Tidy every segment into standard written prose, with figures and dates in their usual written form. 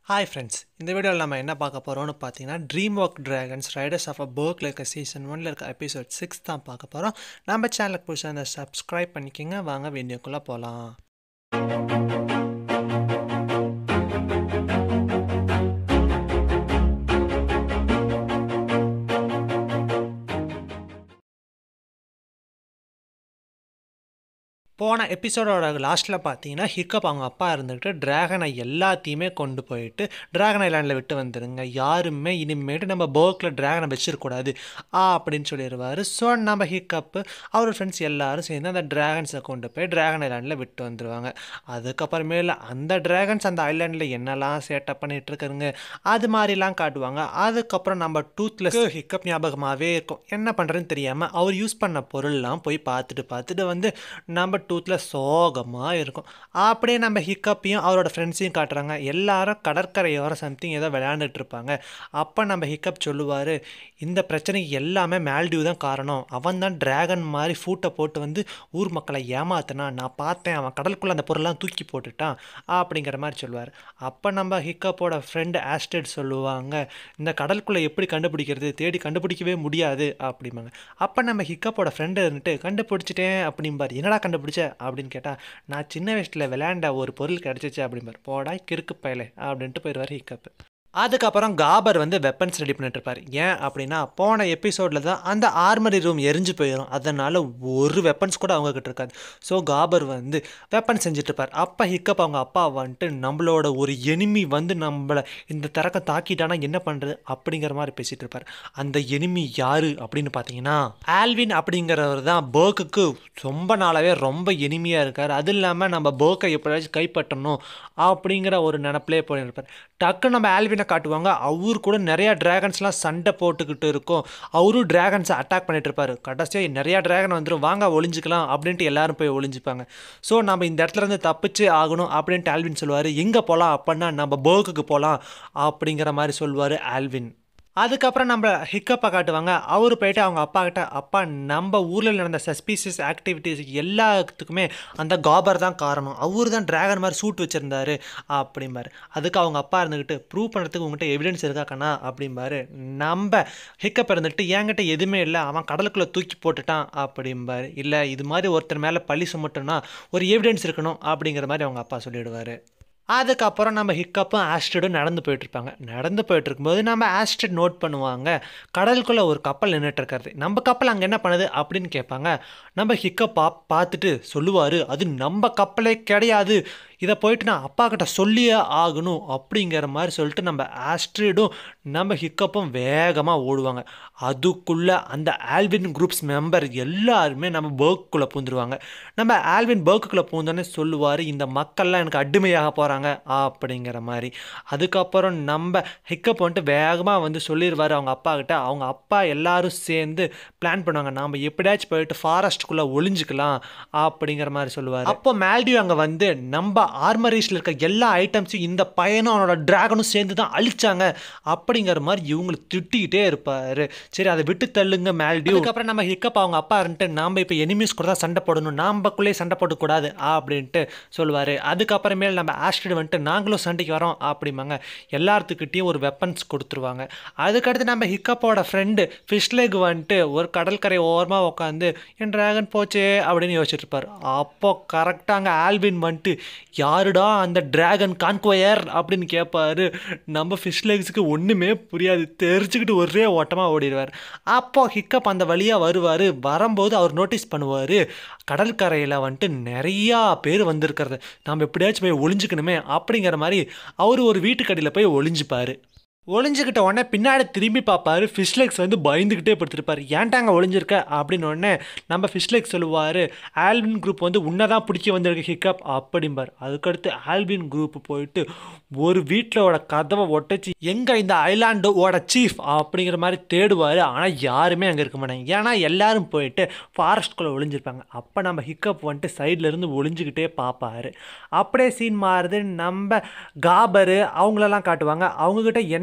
Hi friends, இந்த வீடியோவில் நம்ம என்ன பார்க்க போகிறோம்னு பார்த்தீங்கன்னா, DreamWorks Dragons Riders of a பர்க்ல இருக்க சீசன் 1ல் இருக்க எபிசோட் 6 தான் பார்க்க போகிறோம். நம்ம சேனலுக்கு புதுசாக அந்த சப்ஸ்கிரைப் பண்ணிக்கோங்க. வாங்க வீடியோக்குள்ளே போகலாம். போன எபிசோடோட லாஸ்ட்டில் பார்த்தீங்கன்னா, ஹிக்கப் அவங்க அப்பா இருந்துக்கிட்டு ட்ராகனை எல்லாத்தையுமே கொண்டு போயிட்டு ட்ராகன் ஐலாண்டில் விட்டு வந்துடுங்க, யாருமே இனிமேட்டு நம்ம பர்க்கில் ட்ராகனை வச்சிருக்கூடாது அப்படின்னு சொல்லிடுவார். ஸோ நம்ம ஹிக்கப்பு அவர் ஃப்ரெண்ட்ஸ் எல்லாரும் சேர்ந்து அந்த ட்ராகன்ஸை கொண்டு போய் ட்ராகன் ஐலாண்டில் விட்டு வந்துடுவாங்க. அதுக்கப்புறமேல அந்த ட்ராகன்ஸ் அந்த ஐலாண்டில் என்னெல்லாம் சேட்டப் பண்ணிகிட்டு இருக்குதுங்க அது மாதிரிலாம் காட்டுவாங்க. அதுக்கப்புறம் நம்ம டூத்லெஸ் ஹிக்கப் ஞாபகமாகவே இருக்கும். என்ன பண்ணுறதுன்னு தெரியாமல் அவர் யூஸ் பண்ண பொருள்லாம் போய் பார்த்துட்டு வந்து நம்ம டூத்தில் சோகமாக இருக்கும். அப்படியே நம்ம ஹிக்கப்பையும் அவரோட ஃப்ரெண்ட்ஸையும் காட்டுறாங்க. எல்லாரும் கடற்கரையோர சம்திங் ஏதோ விளையாண்டுட்டு இருப்பாங்க. அப்போ நம்ம ஹிக்கப் சொல்லுவார், இந்த பிரச்சனைக்கு எல்லாமே மால்டிவ் தான் காரணம். அவன் தான் ட்ராகன் மாதிரி ஃபூட்டை போட்டு வந்து ஊர் மக்களை ஏமாத்தினான். நான் பார்த்தேன், அவன் கடலுக்குள்ளே அந்த பொருள்லாம் தூக்கி போட்டுட்டான் அப்படிங்கிற மாதிரி சொல்லுவார். அப்போ நம்ம ஹிக்கப்போட ஃப்ரெண்டு ஆஸ்டட் சொல்லுவாங்க, இந்த கடலுக்குள்ளே எப்படி கண்டுபிடிக்கிறது, தேடி கண்டுபிடிக்கவே முடியாது அப்படிம்பாங்க. அப்போ நம்ம ஹிக்கப்போட ஃப்ரெண்டு இருந்துட்டு கண்டுபிடிச்சிட்டேன் அப்படிம்பார். என்னடா கண்டுபிடிச்ச அப்படின்னு கேட்டால், நான் சின்ன வயசில் விளையாண்ட ஒரு பொருள் கிடச்சிச்சு அப்படிம்பார். போடா கிறுக்கு பயலே அப்படின்ட்டு போயிடுவார் ஹிக்கப். அதுக்கப்புறம் காபர் வந்து வெப்பன்ஸ் ரெடி பண்ணிட்டு இருப்பார். ஏன் அப்படின்னா, போன எபிசோடில் தான் அந்த ஆர்மரி ரூம் எரிஞ்சு போயிடும். அதனால் ஒரு வெப்பன்ஸ் கூட அவங்கக்கிட்ட இருக்காது. ஸோ காபர் வந்து வெப்பன் செஞ்சிட்ருப்பார். அப்போ ஹிக்கப் அவங்க அப்பா வந்துட்டு, நம்மளோட ஒரு எனிமி வந்து நம்மளை இந்த திறக்க தாக்கிட்டானா என்ன பண்ணுறது அப்படிங்கிற மாதிரி பேசிகிட்டு இருப்பார். அந்த எனிமி யார் அப்படின்னு பார்த்தீங்கன்னா, ஆல்வின் அப்படிங்கிறவர் தான் பர்க்குக்கு ரொம்ப நாளாகவே ரொம்ப எனிமியாக இருக்கார். அது இல்லாமல் நம்ம பர்க்கை எப்படியாச்சும் கைப்பற்றணும் அப்படிங்கிற ஒரு நினப்பிலே போயிருப்பார். டக்கு நம்ம ஆல்வினை காட்டுவாங்க. அவரு கூட நிறையா ட்ராகன்ஸ்லாம் சண்டை போட்டுக்கிட்டு இருக்கும். அவரும் ட்ராகன்ஸை அட்டாக் பண்ணிட்டு இருப்பார். கடைசியாக நிறையா ட்ராகன் வந்துடும், வாங்க ஒளிஞ்சிக்கலாம் அப்படின்ட்டு எல்லாரும் போய் ஒளிஞ்சிப்பாங்க. ஸோ நம்ம இந்த இடத்துல இருந்து தப்பிச்சு ஆகணும் அப்படின்ட்டு ஆல்வின் சொல்லுவார். எங்கே போகலாம் அப்படின்னா, நம்ம பர்க்குக்கு போகலாம் அப்படிங்கிற மாதிரி சொல்லுவார் ஆல்வின். அதுக்கப்புறம் நம்ம ஹிக்கப்பை காட்டுவாங்க. அவர் போயிட்டு அவங்க அப்பா கிட்ட, அப்பா நம்ம ஊரில் நடந்த சஸ்பீஷியஸ் ஆக்டிவிட்டீஸ் எல்லாத்துக்குமே அந்த காபர் தான் காரணம், அவர் தான் ட்ராகன் மாதிரி சூட் வச்சுருந்தாரு அப்படிம்பாரு. அதுக்கு அவங்க அப்பா இருந்துக்கிட்டு, ப்ரூவ் பண்ணுறதுக்கு உங்கள்கிட்ட எவிடன்ஸ் இருக்காக்கண்ணா அப்படிம்பாரு. நம்ம ஹிக்கப் இருந்துட்டு, என்கிட்ட எதுவுமே இல்லை, அவன் கடலுக்குள்ளே தூக்கி போட்டுட்டான் அப்படிம்பாரு. இல்லை, இது மாதிரி ஒருத்தர் மேலே பழி சுமட்டோன்னா ஒரு எவிடன்ஸ் இருக்கணும் அப்படிங்கிற மாதிரி அவங்க அப்பா சொல்லிவிடுவார். அதுக்கப்புறம் நம்ம ஹிக்கப்பும் ஆஸ்ட்ரிடும் நடந்து போயிட்டுருப்பாங்க. நடந்து போயிட்டுருக்கும்போது நம்ம ஆஸ்ட்ரிட் நோட் பண்ணுவாங்க, கடலுக்குள்ளே ஒரு கப்பல் நின்றுட்டுருக்கிறது. நம்ம கப்பல் அங்கே என்ன பண்ணுது அப்படின்னு கேட்பாங்க. நம்ம ஹிக்கப் பார்த்துட்டு சொல்லுவார், அது நம்ம கப்பலே கிடையாது, இதை போயிட்டு நான் அப்பா கிட்ட சொல்லியே ஆகணும் அப்படிங்கிற மாதிரி சொல்லிட்டு நம்ம ஆஸ்ட்ரிடும் நம்ம ஹிக்கப்பும் வேகமாக ஓடுவாங்க. அதுக்குள்ளே அந்த ஆல்வின் குரூப்ஸ் மெம்பர் எல்லாருமே நம்ம பர்க்குள்ளே பூந்துருவாங்க. நம்ம ஆல்வின் பர்க்குள்ளே பூந்தோன்னே சொல்லுவார், இந்த மக்கள்லாம் எனக்கு அடிமையாக போகிறாங்க அப்படிங்கிற மாதிரி. அதுக்கப்புறம் நம்ம ஹிக்கப் வந்துட்டு வேகமாக வந்து சொல்லிடுவார் அவங்க அப்பா கிட்ட. அவங்க அப்பா எல்லாரும் சேர்ந்து பிளான் பண்ணுவாங்க, நாம் எப்படியாச்சும் போயிட்டு ஃபாரஸ்ட்டுக்குள்ளே ஒளிஞ்சிக்கலாம் அப்படிங்கிற மாதிரி சொல்லுவார். அப்போ மால்டிவ் அங்கே வந்து, நம்ம ஆர்மரிஸில் இருக்க எல்லா ஐட்டம்ஸையும் இந்த பையனும் அவனோட ட்ராகனும் சேர்ந்து தான் அழிச்சாங்க அப்படிங்கிற மாதிரி இவங்களை திட்டிக்கிட்டே இருப்பார். சரி, அதை விட்டு தள்ளுங்க மால்டிவ். அதுக்கப்புறம் நம்ம ஹிக்கப் அவங்க அப்பா இருந்துட்டு, நாம் இப்போ எனிமீஸ் கூட தான் சண்டை போடணும், நாம்பக்குள்ளேயே சண்டை போடக்கூடாது அப்படின்ட்டு சொல்லுவார். அதுக்கப்புறமேல் நம்ம ஆஸ்ட்ரிட் வந்துட்டு, நாங்களும் சண்டைக்கு வரோம் அப்படிம்பாங்க. எல்லாத்துக்கிட்டையும் ஒரு வெப்பன்ஸ் கொடுத்துருவாங்க. அதுக்கடுத்து நம்ம ஹிக்கப்போட ஃப்ரெண்டு ஃபிஷ்லெக் வந்துட்டு ஒரு கடற்கரை ஓரமாக உட்காந்து, என் ட்ராகன் போச்சே அப்படின்னு யோசிச்சுட்டு இருப்பார். அப்போ கரெக்டாக அங்கே ஆல்வின் வந்துட்டு, யாருடா அந்த ட்ராகன் கான்குவயர் அப்படின்னு கேட்பாரு. நம்ம ஃபிஷ்லெக்ஸுக்கு ஒன்றுமே புரியாது, தெரிஞ்சுக்கிட்டு ஒரே ஓட்டமாக ஓடிடுவார். அப்போ ஹிக்கப் அந்த வழியாக வருவார். வரும்போது அவர் நோட்டீஸ் பண்ணுவார், கடற்கரையில் வந்துட்டு நிறையா பேர் வந்திருக்கிறது, நாம் எப்படியாச்சும் போய் ஒளிஞ்சிக்கணுமே அப்படிங்கிற மாதிரி அவர் ஒரு வீட்டுக்கடியில் போய் ஒளிஞ்சிப்பார். ஒளிஞ்சிக்கிட்ட உடனே பின்னாடி திரும்பி பார்ப்பார். ஃபிஷ்லெக்ஸ் வந்து பயந்துக்கிட்டே படுத்திருப்பார். ஏன்ட்டாங்க ஒளிஞ்சிருக்க அப்படின்னு உடனே நம்ம ஃபிஷ்லெக்ஸ் சொல்லுவார், ஆல்வின் குரூப் வந்து உன்னை தான் பிடிக்க வந்திருக்கு ஹிக்கப் அப்படிம்பார். அதுக்கடுத்து ஆல்வின் குரூப் போயிட்டு ஒரு வீட்டிலோட கதவை ஒட்டச்சு, எங்கே இந்த ஐலாண்டோட சீஃப் அப்படிங்கிற மாதிரி தேடுவார். ஆனால் யாருமே அங்கே இருக்க மாட்டாங்க, ஏன்னா எல்லாரும் போயிட்டு ஃபாரஸ்ட்குள்ளே ஒளிஞ்சிருப்பாங்க. அப்போ நம்ம ஹிக்கப் வந்துட்டு சைட்லேருந்து ஒளிஞ்சிக்கிட்டே பார்ப்பார். அப்படியே சீன் மாறுது. நம்ம காபரு அவங்களெல்லாம் காட்டுவாங்க. அவங்கக்கிட்ட என்ன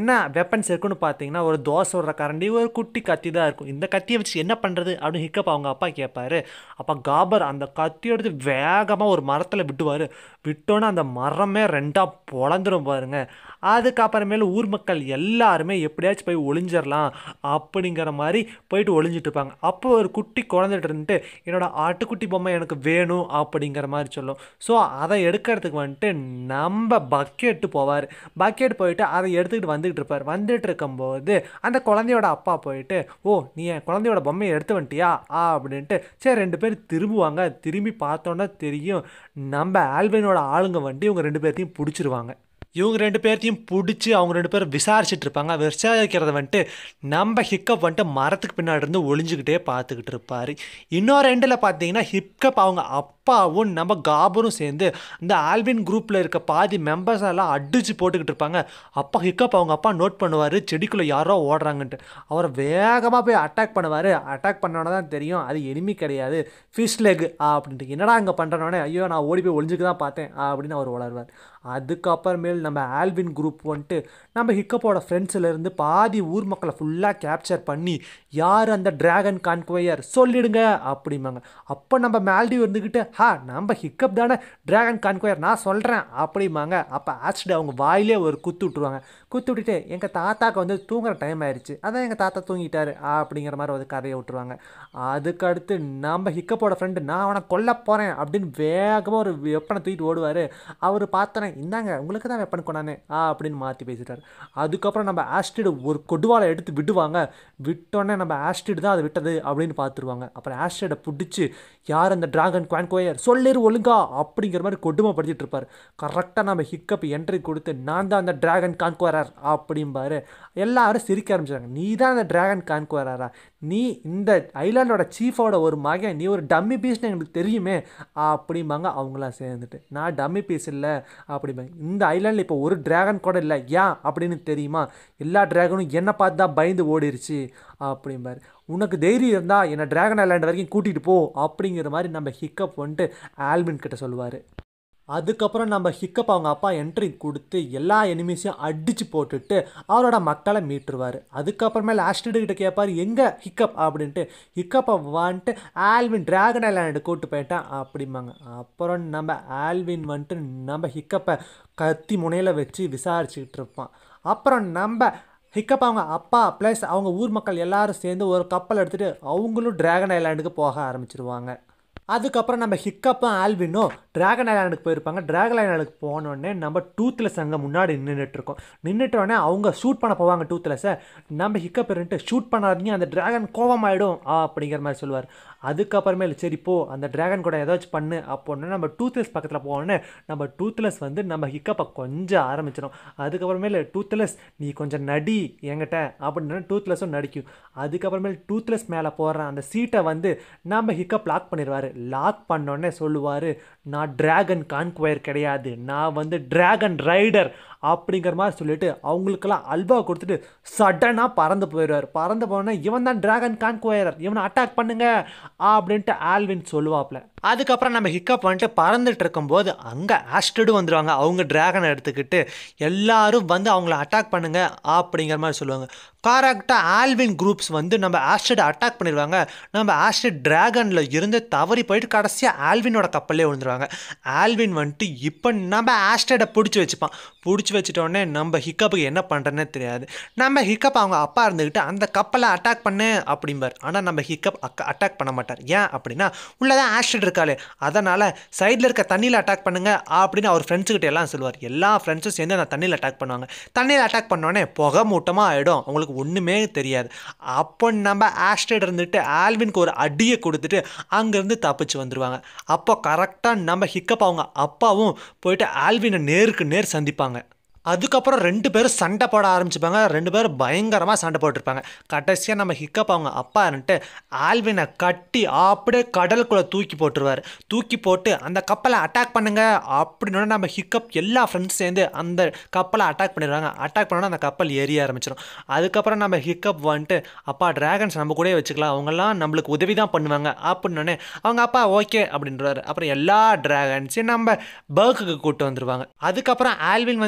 என்ன வெப்பன்ஸ் இருக்குன்னு பார்த்தீங்கன்னா ஒரு தோசை விடுற கரண்டி ஒரு குட்டி கத்தி தான் இருக்கும். இந்த கத்தியை வச்சு என்ன பண்ணுறது அப்படின்னு ஹிக்கப் அவங்க அப்பா கேட்பாரு. அப்போ காபர் அந்த கத்தி எடுத்து வேகமாக ஒரு மரத்தில் விட்டுவார். விட்டோன்னே அந்த மரமே ரெண்டாக பொழந்துரும் பாருங்க. அதுக்கப்புறமேல ஊர் மக்கள் எல்லாருமே எப்படியாச்சும் போய் ஒளிஞ்சிடலாம் அப்படிங்கிற மாதிரி போயிட்டு ஒளிஞ்சிட்டு இருப்பாங்க. அப்போ ஒரு குட்டி குழந்தைட்டு இருந்துட்டு என்னோட ஆட்டுக்குட்டி பொம்மை எனக்கு வேணும் அப்படிங்கிற மாதிரி சொல்லும். ஸோ அதை எடுக்கிறதுக்கு வந்துட்டு நம்ம பக்கெட்டு போவார். பக்கெட் போயிட்டு அதை எடுத்துக்கிட்டு வந்துகிட்டு இருப்பார். வந்துட்டு இருக்கும்போது அந்த குழந்தையோட அப்பா போயிட்டு, ஓ நீ என் குழந்தையோட பொம்மையை எடுத்து வந்துட்டியா அப்படின்ட்டு சரி 2 பேர் திரும்புவாங்க. திரும்பி பார்த்தோன்னா தெரியும் நம்ம ஆல்வினோட ஆளுங்க வந்துட்டு இவங்க 2 பேர்த்தையும் பிடிச்சிருவாங்க. இவங்க 2 பேர்த்தையும் பிடிச்சி அவங்க 2 பேரும் விசாரிச்சுட்டு இருப்பாங்க. விசாரிக்கிறத வந்துட்டு நம்ம ஹிக்கப் வந்துட்டு மரத்துக்கு பின்னாடி இருந்து ஒளிஞ்சுக்கிட்டே பார்த்துக்கிட்டு இருப்பார். இன்னொரு எண்டில் பார்த்தீங்கன்னா ஹிக்கப் அவங்க அப்பாவும் நம்ம காபரும் சேர்ந்து இந்த ஆல்வின் குரூப்பில் இருக்க பாதி மெம்பர்ஸ் எல்லாம் அடித்து போட்டுக்கிட்டு இருப்பாங்க. அப்போ ஹிக்கப் அவங்க அப்பா நோட் பண்ணுவார் செடிக்குள்ளே யாரோ ஓடுறாங்கன்ட்டு. அவரை வேகமாக போய் அட்டாக் பண்ணுவார். அட்டாக் பண்ணோன்னே தான் தெரியும் அது எனிமி கிடையாது, ஃபிஷ் லெக் அப்படின்ட்டு. என்னடா அங்கே பண்ணுறனோடனே ஐயோ நான் ஓடி போய் ஒளிஞ்சுக்கு தான் பார்த்தேன் அப்படின்னு அவர் வளருவார். அதுக்கப்புறமேல் நம்ம ஆல்வின் குரூப் வந்துட்டு நம்ம ஹிக்கப்போட ஃப்ரெண்ட்ஸ்லேருந்து பாதி ஊர் மக்களை ஃபுல்லாக கேப்சர் பண்ணி யார் அந்த டிராகன் கான்குவையர் சொல்லிடுங்க அப்படிம்பாங்க. அப்போ நம்ம மால்டிவ் இருந்துக்கிட்டு நம்ம ஹிக்கப் தானே டிராகன் கான்குவையர் நான் சொல்கிறேன் அப்படிம்பாங்க. அப்போ ஆக்சுவலி அவங்க வாயிலே ஒரு குத்து விட்டுருவாங்க. குத்து விட்டுட்டு எங்கள் தாத்தாக்கு வந்து தூங்குற டைம் ஆயிடுச்சு, அதான் எங்கள் தாத்தா தூங்கிட்டாரு அப்படிங்கிற மாதிரி ஒரு கதையை விட்டுருவாங்க. அதுக்கடுத்து நம்ம ஹிக்கப்போட ஃப்ரெண்டு நான் அவனை கொல்ல போகிறேன் அப்படின்னு வேகமாக ஒரு வெப்பனை தூக்கிட்டு ஓடுவார். அவர் பார்த்தோன்னே இந்தாங்க உங்களுக்கு தான் வெப்பன் கொண்டானே அப்படின்னு மாற்றி பேசிட்டார். அதுக்கப்புறம் நம்ம ஆஸ்டிட் ஒரு கொடுவாலை எடுத்து விடுவாங்க. விட்டோன்னே நம்ம ஆஸ்டிட் தான் அதை விட்டது அப்படின்னு பார்த்துருவாங்க. அப்புறம் ஆஸ்டிடை பிடிச்சி யார் அந்த டிராகன் குவான்குவையர் சொல்லிரு ஒழுங்கா அப்படிங்கிற மாதிரி கொடுமைப்படுத்திட்டு இருப்பார். கரெக்டாக நம்ம ஹிக்கப் என்ட்ரி கொடுத்து நான் தான் அந்த டிராகன் கான்குவரர் அப்படிம்பாரு. எல்லாரும் சிரிக்க ஆரம்பிச்சாங்க. நீ தான் அந்த டிராகன் கான்குவரரா, நீ இந்த ஐலாண்டோட சீஃபோட ஒரு மகன், நீ ஒரு டம்மி பீஸ்னு எங்களுக்கு தெரியுமே அப்படிம்பாங்க. அவங்களாம் சேர்ந்துட்டு நான் டம்மி பீஸ் இல்லை அப்படிம்பாங்க. இந்த ஐலாண்டில் இப்போ ஒரு டிராகன் கூட இல்லை, ஏன் அப்படின்னு தெரியுமா, எல்லா டிராகனும் என்னை பார்த்து தான் பயந்து ஓடிருச்சு அப்படிம்பாரு. உனக்கு தைரியம் இருந்தால் என்னை டிராகன் ஐலாண்ட் வரைக்கும் கூட்டிகிட்டு போ அப்படிங்கிற மாதிரி நம்ம ஹிக்கப் வந்துட்டு ஆல்வின் கிட்ட சொல்லுவார். அதுக்கப்புறம் நம்ம ஹிக்கப் அவங்க அப்பா என்ட்ரி கொடுத்து எல்லா எனிமீஸையும் அடித்து போட்டுட்டு அவரோட மக்களை மீட்டுருவார். அதுக்கப்புறமேல ஆஸ்டிட் கிட்ட கேட்பார் எங்கே ஹிக்கப் அப்படின்ட்டு. ஹிக்கப்பை வந்துட்டு ஆல்வின் டிராகன் ஐலாண்டு கூப்பிட்டு போயிட்டான் அப்படிம்பாங்க. அப்புறம் நம்ம ஆல்வின் வந்துட்டு நம்ம ஹிக்கப்பை கத்தி முனையில் வச்சு விசாரிச்சுக்கிட்டு இருப்பான். அப்புறம் நம்ம ஹிக்கப் அவங்க அப்பா ப்ளஸ் அவங்க ஊர் மக்கள் எல்லாரும் சேர்ந்து ஒரு கப்பல் எடுத்துகிட்டு அவங்களும் டிராகன் ஐலாண்டுக்கு போக ஆரம்பிச்சிருவாங்க. அதுக்கப்புறம் நம்ம ஹிக்கப்பும் ஆல்வினும் டிராகன் ஐலாண்டுக்கு போயிருப்பாங்க. டிராகன் ஐலாண்டுக்கு போனோடனே நம்ம டூத்லெஸ் அங்கே முன்னாடி நின்றுட்டுருக்கோம். நின்றுட்டோடனே அவங்க ஷூட் பண்ண போவாங்க டூத்லெஸ்ஸை. நம்ம ஹிக்கப் இருந்துட்டு ஷூட் பண்ணாதீங்க அந்த டிராகன் கோபம் ஆகிடும் அப்படிங்கிற மாதிரி சொல்லுவார். அதுக்கப்புறமேல சரி போ அந்த டிராகன் கூட ஏதாச்சும் பண்ணு அப்போன்னு நம்ம டூத்லெஸ் பக்கத்தில் போனோன்னே நம்ம டூத்லெஸ் வந்து நம்ம ஹிக்கப்பை கொஞ்சம் ஆரம்பிச்சிடும். அதுக்கப்புறமேல டூத்லெஸ் நீ கொஞ்சம் நடி என்கிட்ட அப்படின்னு டூத்லெஸ்ஸும் நடிக்கும். அதுக்கப்புறமேல டூத்லெஸ் மேலே போடுற அந்த சீட்டை வந்து நம்ம ஹிக்கப் லாக் பண்ணிடுவார். லாக் பண்ணோடனே சொல்லுவார் நான் டிராகன் கான்குவையர் கிடையாது, நான் வந்து டிராகன் ரைடர் அப்படிங்கிற மாதிரி சொல்லிட்டு அவங்களுக்கெல்லாம் அல்வா கொடுத்துட்டு சடனாக பறந்து போயிடுவார். பறந்து போனோன்னா இவன் தான் டிராகன் கான்குவையர், இவனை அட்டாக் பண்ணுங்க அப்படின்ட்டு ஆல்வின் சொல்லுவாப்ல. அதுக்கப்புறம் நம்ம ஹிக்கப் வந்துட்டு பறந்துட்டு இருக்கும்போது அங்கே ஆஸ்டிடும் வந்துடுவாங்க. அவங்க டிராகனை எடுத்துக்கிட்டு எல்லாரும் வந்து அவங்கள அட்டாக் பண்ணுங்க அப்படிங்கிற மாதிரி சொல்லுவாங்க. கரெக்டாக ஆல்வின் குரூப்ஸ் வந்து நம்ம ஆஸ்டிட் அட்டாக் பண்ணிடுவாங்க. நம்ம ஆஸ்டிட் டிராகனில் இருந்து தவறி போயிட்டு கடைசியாக ஆல்வினோட கப்பல்லே விழுந்துருவாங்க. ஆல்வின் வந்துட்டு இப்போ நம்ம ஆஸ்டிடை பிடிச்சி வச்சுப்பான். பிடிச்சி வச்சுட்டோடனே நம்ம ஹிக்கப்புக்கு என்ன பண்ணுறேன்னே தெரியாது. நம்ம ஹிக்கப் அவங்க அப்பா இருந்துக்கிட்டு அந்த கப்பலை அட்டாக் பண்ணு அப்படிம்பார். ஆனால் நம்ம ஹிக்கப் அட்டாக் பண்ண மாட்டார். ஏன் அப்படின்னா உள்ளதான் ஆஸ்டிட் இருக்காளே, அதனால் சைடில் இருக்க தண்ணியில் அட்டாக் பண்ணுங்க அப்படின்னு அவர் ஃப்ரெண்ட்ஸுக்கிட்ட எல்லாம் சொல்லுவார். எல்லா ஃப்ரெண்ட்ஸும் சேர்ந்து அந்த தண்ணியில் அட்டாக் பண்ணுவாங்க. தண்ணியில் அட்டாக் பண்ணோடனே புகை மூட்டமாக ஆகிடும், அவங்களுக்கு ஒன்றுமே தெரியாது. அப்போ நம்ம ஆஸ்டிட் இருந்துட்டு ஆல்வினுக்கு ஒரு அடியை கொடுத்துட்டு அங்கேருந்து தப்பிச்சு வந்துடுவாங்க. அப்போ கரெக்டாக நம்ம ஹிக்கப் அவங்க அப்பாவும் போயிட்டு ஆல்வினை நேருக்கு நேர் சந்திப்பாங்க. அதுக்கப்புறம் 2 பேரும் சண்டை போட ஆரம்பிச்சுப்பாங்க. 2 பேரும் பயங்கரமாக சண்டை போட்டுருப்பாங்க. கடைசியாக நம்ம ஹிக்கப் அவங்க அப்பா இருந்துட்டு ஆல்வினை கட்டி அப்படியே கடலுக்குள்ளே தூக்கி போட்டுருவார். தூக்கி போட்டு அந்த கப்பலை அட்டாக் பண்ணுங்க அப்படின்னு நம்ம ஹிக்கப் எல்லா ஃப்ரெண்ட்ஸ் சேர்ந்து அந்த கப்பலை அட்டாக் பண்ணிடுவாங்க. அட்டாக் பண்ணோன்னா அந்த கப்பல் எரிய ஆரம்பிச்சிடும். அதுக்கப்புறம் நம்ம ஹிக்கப் வந்துட்டு அப்பா டிராகன்ஸ் நம்ம கூட வச்சுக்கலாம், அவங்கெல்லாம் நம்மளுக்கு உதவி தான் பண்ணுவாங்க அப்படின்னோடனே அவங்க அப்பா ஓகே அப்படின்றாரு. அப்புறம் எல்லா டிராகன்ஸையும் நம்ம பர்க்குக்கு கூப்பிட்டு வந்துடுவாங்க. அதுக்கப்புறம் ஆல்வின் வந்து எப்படியோ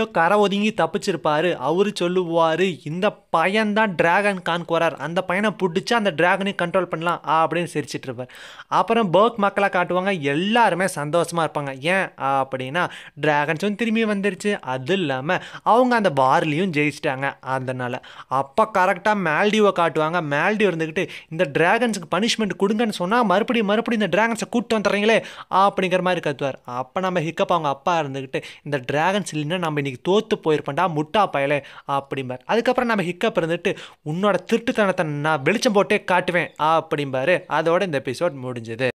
எப்படியோ கரை ஒதுங்கி தப்பிச்சிருப்பாரு. அவரு சொல்லுவாரு, இந்த பையன்தான் டிராகன் கான்க்கு வரார், அந்த பையனை பிடிச்சா அந்த டிராகனை கண்ட்ரோல் பண்ணலாம் அப்படின்னு சிரிச்சிட்டு இருப்பார். அப்புறம் பர்க் மக்களை காட்டுவாங்க. எல்லாருமே சந்தோஷமா இருப்பாங்க. ஏன் அப்படின்னா டிராகன்ஸும் திரும்பி வந்துருச்சு, அது இல்லாமல் அவங்க அந்த பார்லையும் ஜெயிச்சிட்டாங்க. அதனால அப்போ கரெக்டாக மால்டிவை காட்டுவாங்க. மால்டிவ் இருந்துக்கிட்டு இந்த டிராகன்ஸுக்கு பனிஷ்மெண்ட் கொடுங்கன்னு சொன்னால் மறுபடியும் இந்த டிராகன்ஸை கூப்பிட்டு வந்துடுறீங்களே அப்படிங்கிற மாதிரி கத்துவார். அப்போ நம்ம ஹிக்கப் அவங்க அப்பா இருந்துக்கிட்டு இந்த டிராகன்ஸ் இல்லைன்னா நம்ம இன்னைக்கு தோத்து போயிருப்பேன்டா முட்டா பயலே அப்படிம்பார். அதுக்கப்புறம் நம்ம ஹிக்கப் இருந்துட்டு உன்னோட திருட்டுத்தனத்தை நான் வெளிச்சம் போட்டே காட்டுவேன் அப்படிம்பாரு. அதோட இந்த எபிசோட் முடிஞ்சது.